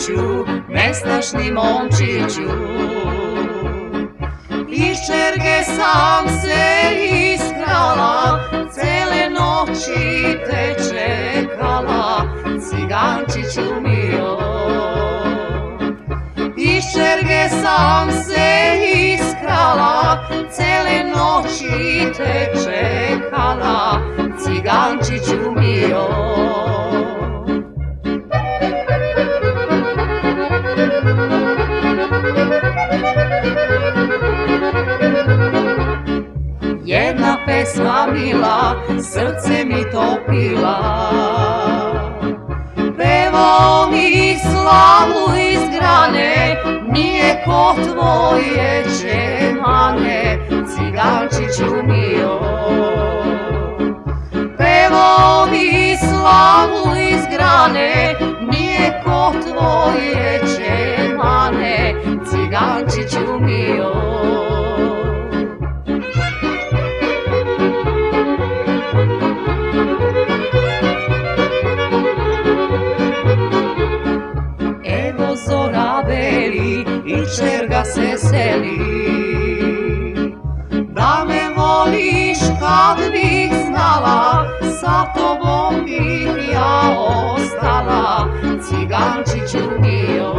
momčiću, nestašni momčiću. Iz čerge sam se iskrala, cele noći te čekala, cigančiću mio. Iz čerge sam se iskrala, cele noći te čekala, cigančiću mio. Jedna pesma mila, srce mi topila, pevao mi slavu iz grane, nije ko tvoje čemane, cigančiću mio. Pevao mi slavu iz grane, nije ko tvoje čemane, cigančiću mio. Zora beli i čerga se seli, da me voliš kad bih znala, sa tobom bih ja ostala, cigančiću mio.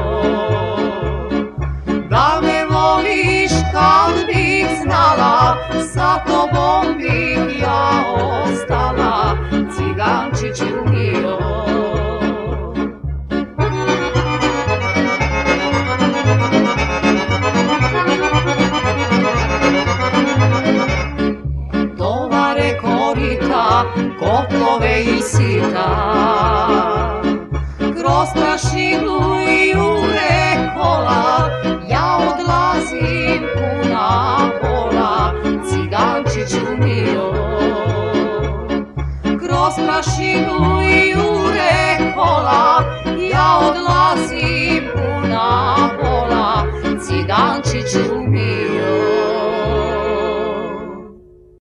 Da me voliš kad bih znala, sa tobom bih ja ostala, cigančiću mio. Kotlove i sita, kroz prašinu i ure kola, ja odlazim puna pola, cigančiću mio. Kroz prašinu i ure kola,